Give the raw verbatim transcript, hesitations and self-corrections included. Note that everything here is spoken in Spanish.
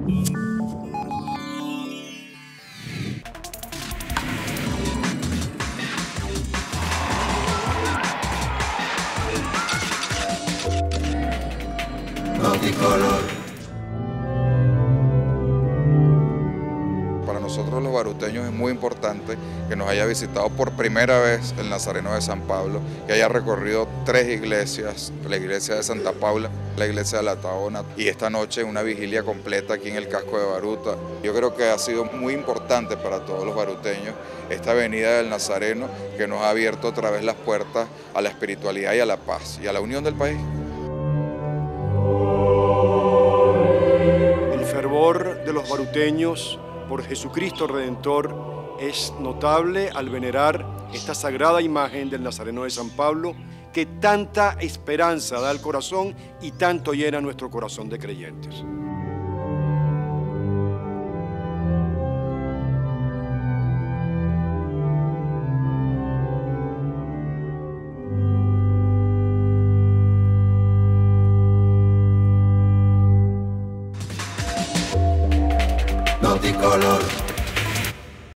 Noticolor. Para nosotros los baruteños es muy importante que nos haya visitado por primera vez el Nazareno de San Pablo, que haya recorrido tres iglesias, la iglesia de Santa Paula, la iglesia de la Tahona y esta noche una vigilia completa aquí en el casco de Baruta. Yo creo que ha sido muy importante para todos los baruteños esta venida del Nazareno, que nos ha abierto otra vez las puertas a la espiritualidad y a la paz y a la unión del país. El fervor de los baruteños por Jesucristo Redentor es notable al venerar esta sagrada imagen del Nazareno de San Pablo, que tanta esperanza da al corazón y tanto llena nuestro corazón de creyentes. Noticolor.